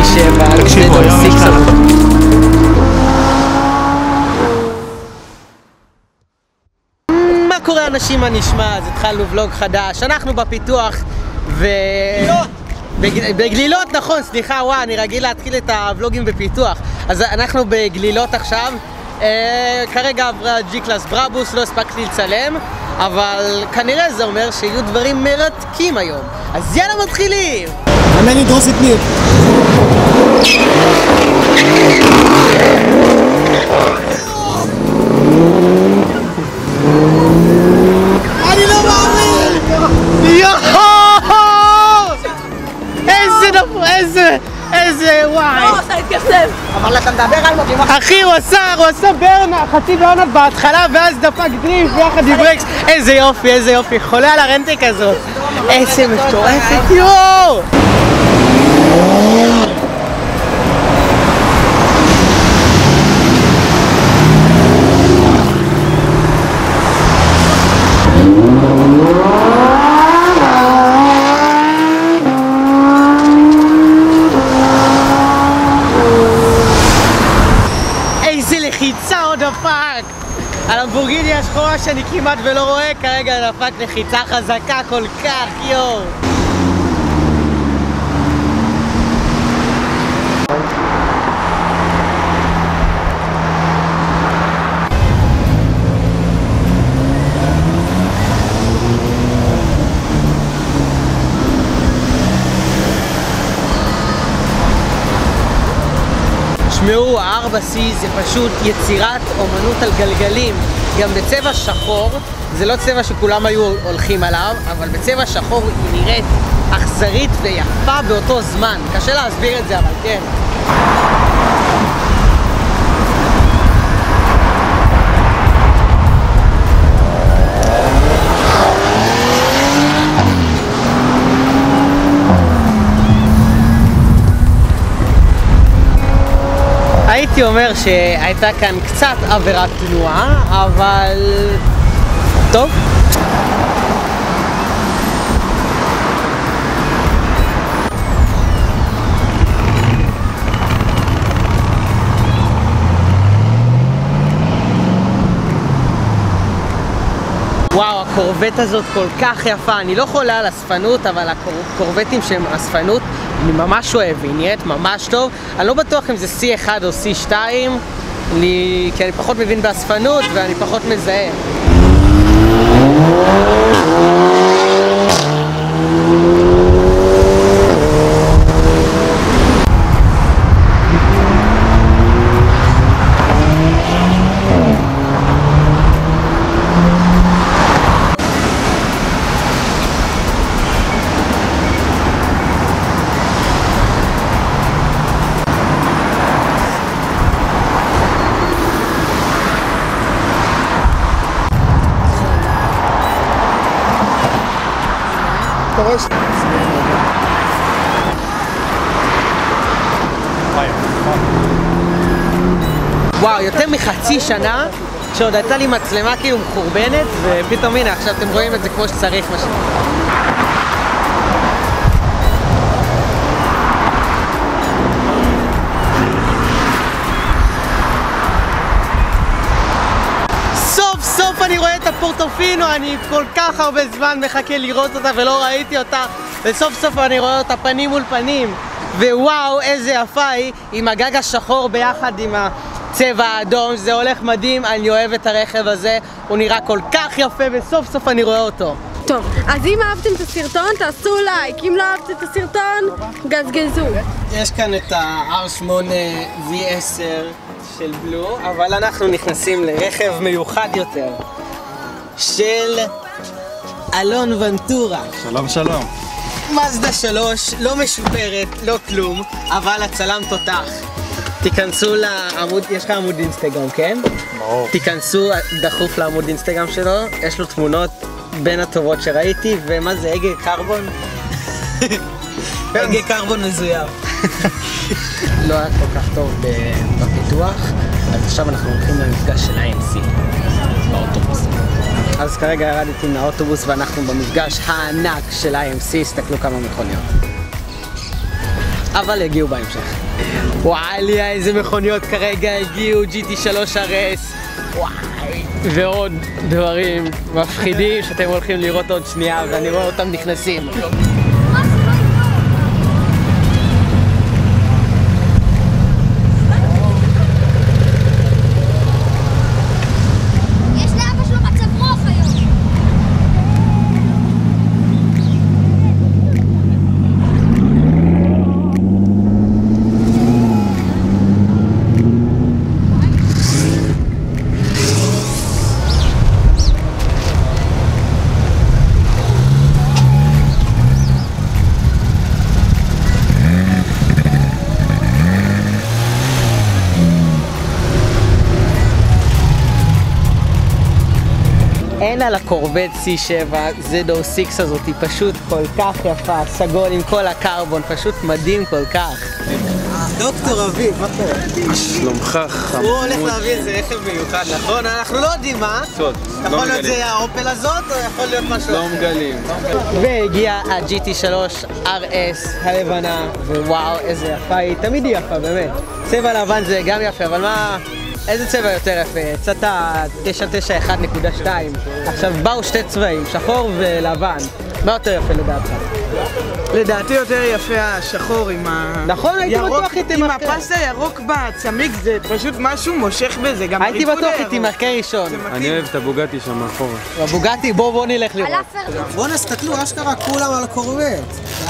7, תקשיבו, היום יש לך... מה קורה אנשים, מה נשמע? אז התחלנו ולוג חדש, אנחנו בפיתוח בגלילות, נכון, סליחה, וואי, אני רגיל להתחיל את הוולוגים בפיתוח. אז אנחנו בגלילות עכשיו, כרגע עברה ג'י-קלאס ברבוס, לא הספקתי לצלם, אבל כנראה זה אומר שיהיו דברים מרתקים היום. אז יאללה, מתחילים! עמני דרוס את ניר. אני לא מאמין! יואו! איזה וואי! לא, אתה התקסם! אבל אתה מדבר על מוקים אחי, הוא עשה חצי ברנט בהתחלה ואז דפק דריפט ביחד עם ברקס. איזה יופי, חולה על הרנטק הזאת. איזה מטורפת, יואו! לחיצה עוד דפק! הלמבורגיני השחורה שאני כמעט ולא רואה כרגע דפק לחיצה חזקה כל כך, יואו! תשמעו, ה-4C זה פשוט יצירת אומנות על גלגלים, גם בצבע שחור. זה לא צבע שכולם היו הולכים עליו, אבל בצבע שחור היא נראית אכזרית ויפה באותו זמן. קשה להסביר את זה, אבל כן. הייתי אומר שהייתה כאן קצת עבירת תנועה, אבל טוב. וואו, הקורבט הזאת כל כך יפה. אני לא חולה על אספנות, אבל הקורבטים שהם אספנות אני ממש אוהב, היא נראית ממש טוב. אני לא בטוח אם זה C1 או C2, כי אני פחות מבין באספנות ואני פחות מזהה. וואו, יותר מחצי שנה שעוד הייתה לי מצלמה כאילו מחורבנת, ופתאום הנה, עכשיו אתם רואים את זה כמו שצריך משהו. סוף אני רואה את הפורטופינו, אני כל כך הרבה זמן מחכה לראות אותה ולא ראיתי אותה, וסוף סוף אני רואה אותה פנים מול פנים, ווואו איזה יפה היא עם הגג השחור ביחד עם הצבע האדום. זה הולך מדהים, אני אוהב את הרכב הזה, הוא נראה כל כך יפה וסוף סוף אני רואה אותו. טוב, אז אם אהבתם את הסרטון תעשו לייק, אם לא אהבתם את הסרטון גזגזו. יש כאן את ה-R8 V10 של בלו, אבל אנחנו נכנסים לרכב מיוחד יותר של אלון ונטורה. שלום שלום. מזדה 3, לא משופרת, לא כלום, אבל הצלם תותח. תיכנסו לעמוד, יש לך עמוד אינסטגרם, כן? ברור. תיכנסו דחוף לעמוד אינסטגרם שלו, יש לו תמונות בין הטובות שראיתי, ומה זה, הגה קרבון? הגה קרבון מזויף. לא היה כל כך טוב בפיתוח, אז עכשיו אנחנו הולכים למפגש של IMC באוטובוס. אז כרגע ירדתי מהאוטובוס ואנחנו במפגש הענק של IMC, הסתכלו כמה מכוניות. אבל יגיעו בהמשך. וואי, ליה, איזה מכוניות כרגע הגיעו, GT3 RS, וואי, ועוד דברים מפחידים שאתם הולכים לראות עוד שנייה, ואני רואה אותם נכנסים. אין על הקורבט C7 ZO6 הזאת, היא פשוט כל כך יפה, סגול עם כל הקרבון, פשוט מדהים כל כך. דוקטור אביב, מה קורה? שלומך חמוד. הוא הולך להביא איזה רכב מיוחד, נכון? אנחנו לא יודעים מה. יכול להיות זה האופל הזאת, או יכול להיות משהו אחר? לא מגלים. והגיעה ה-GT3 RS הלבנה, ווואו, איזה יפה היא, תמיד היא יפה, באמת. צבע לבן זה גם יפה, אבל מה... איזה צבע יותר יפה? יצאת 991.2. עכשיו באו שתי צבעים, שחור ולבן. מה יותר יפה לדעתך? לדעתי יותר יפה השחור עם ה... נכון, הייתי בטוח איתי עם הפס הירוק בצמיג, זה פשוט משהו מושך בזה, גם הייתי בטוח איתי מרקי ראשון. אני אוהב את הבוגטי שם מאחורה. הבוגטי, בוא נלך לראות. בוא נסתכלו, אשכרה כולם על הקורבט.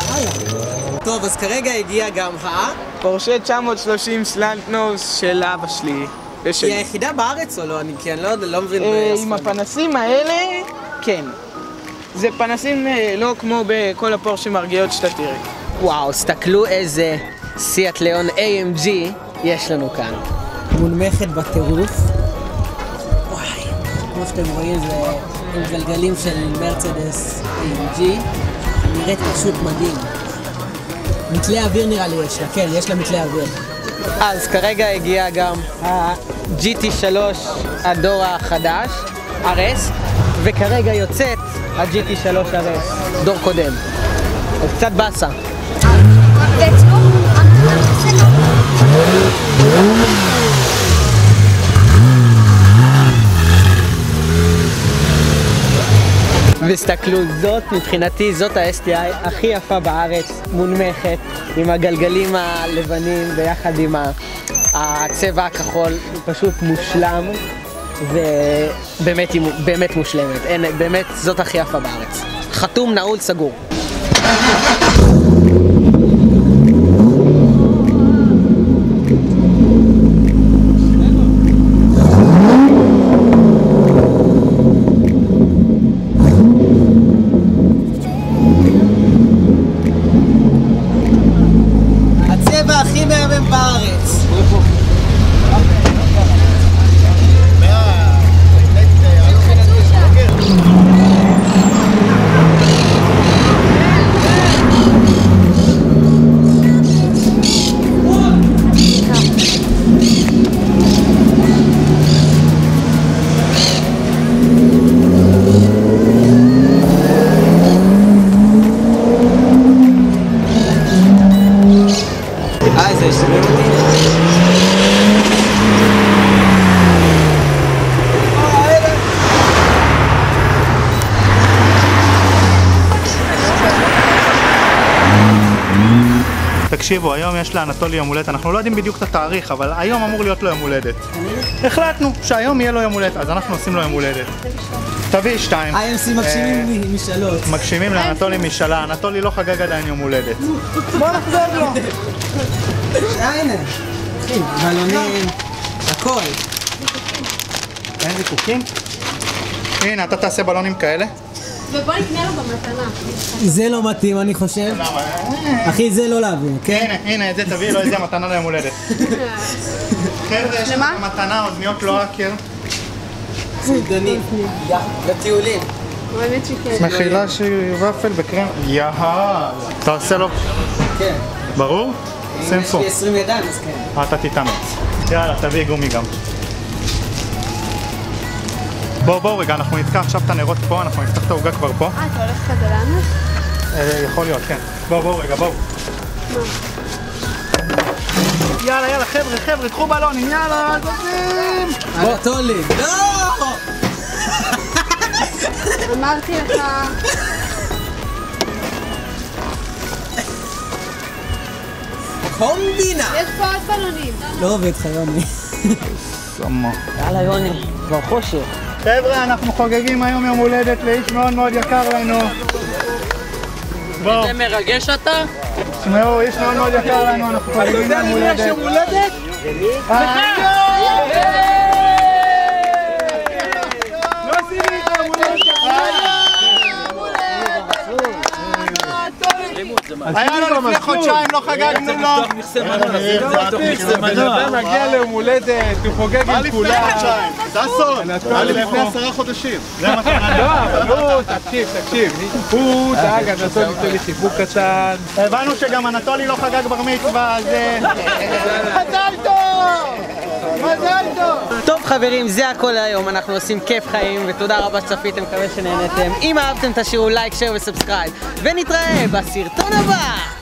טוב, אז כרגע הגיע גם פורשה 930 סלנטנוס של אבא שלי. היא היחידה בארץ או לא? כי אני לא מבין עם הפנסים האלה, כן. זה פנסים לא כמו בכל הפורשה מרגיעות שאתה תראה. וואו, סתכלו איזה סיאט ליאון AMG יש לנו כאן. מונמכת בטירוף. וואי, כמו שאתם רואים זה עם גלגלים של מרצדס AMG. נראית פשוט מדהים. מתלי אוויר נראה לי יש לה, כן, יש לה מתלי אוויר. אז כרגע הגיע גם ה-GT3 הדור החדש, RS, וכרגע יוצאת ה-GT3 RS, דור קודם. אז קצת באסה. וסתכלו, זאת מבחינתי, זאת ה-STI הכי יפה בארץ, מונמכת, עם הגלגלים הלבנים ביחד עם הצבע הכחול, פשוט מושלם, ובאמת היא באמת מושלמת, באמת זאת הכי יפה בארץ. חתום, נעול, סגור. הכי מהמם בארץ. תקשיבו, היום יש לאנטולי יום הולדת, אנחנו לא יודעים בדיוק את התאריך, אבל היום אמור להיות לו יום הולדת. החלטנו שהיום יהיה לו יום הולדת, אז אנחנו עושים לו יום הולדת. תביא 2. IMC מגשימים משאלות. מגשימים לאנטולי משאלה, אנטולי לא חגג עדיין יום הולדת. בוא נחגוג לו. הנה, אחי, בלונים, הכל. אין זיקוקים? הנה, אתה תעשה בלונים כאלה. ובוא נקנה לו במתנה. זה לא מתאים, אני חושב. אחי, זה לא להביא, כן? הנה, את זה תביא לו, איזה מתנה ליום הולדת. חבר'ה, יש לכם מתנה, אוזניות לואקר. סעודנים, לטיולים. האמת שכן. מחילה של ופל בקרם. יאהה. אתה עושה לו? כן. ברור? סנפו. יש לי 20 ידיים, אז כן. אתה תתאמץ. יאללה, תביא גומי גם. בואו רגע, אנחנו נתקע עכשיו את הנרות פה, אנחנו נפתח את העוגה כבר פה. אתה הולך כזה לאנס? יכול להיות, כן. בואו רגע, בואו. יאללה, יאללה, חבר'ה, קחו בלונים, יאללה, זזים! אנטולי. לא! אמרתי לך. קומבינה! יש פה עוד בלונים. לא עובד לך, יוני. סמו. יאללה, יוני, כבר חושך. חבר'ה, אנחנו חוגגים היום יום הולדת לאיש מאוד מאוד יקר לנו. זה מרגש אתה? תשמעו, איש מאוד מאוד יקר לנו, אנחנו חוגגים יום הולדת. יום הולדת? היה לו לפני חודשיים, לא חגגנו לו. מגיע ליום הולדת, הוא חוגג עם כולם. ששון, היה לי לפני 10 חודשים. זה מתנה. לא, תקשיב. הוא דאג, אנטולי ייתן לי חיבוק קטן. הבנו שגם אנטולי לא חגג בר מצווה, אז... מזל טוב! מזל טוב! טוב חברים, זה הכל להיום, אנחנו עושים כיף חיים ותודה רבה שצפיתם, מקווה שנהנתם. אם אהבתם תשאירו לייק, שייר וסאבסקרייב ונתראה בסרטון הבא!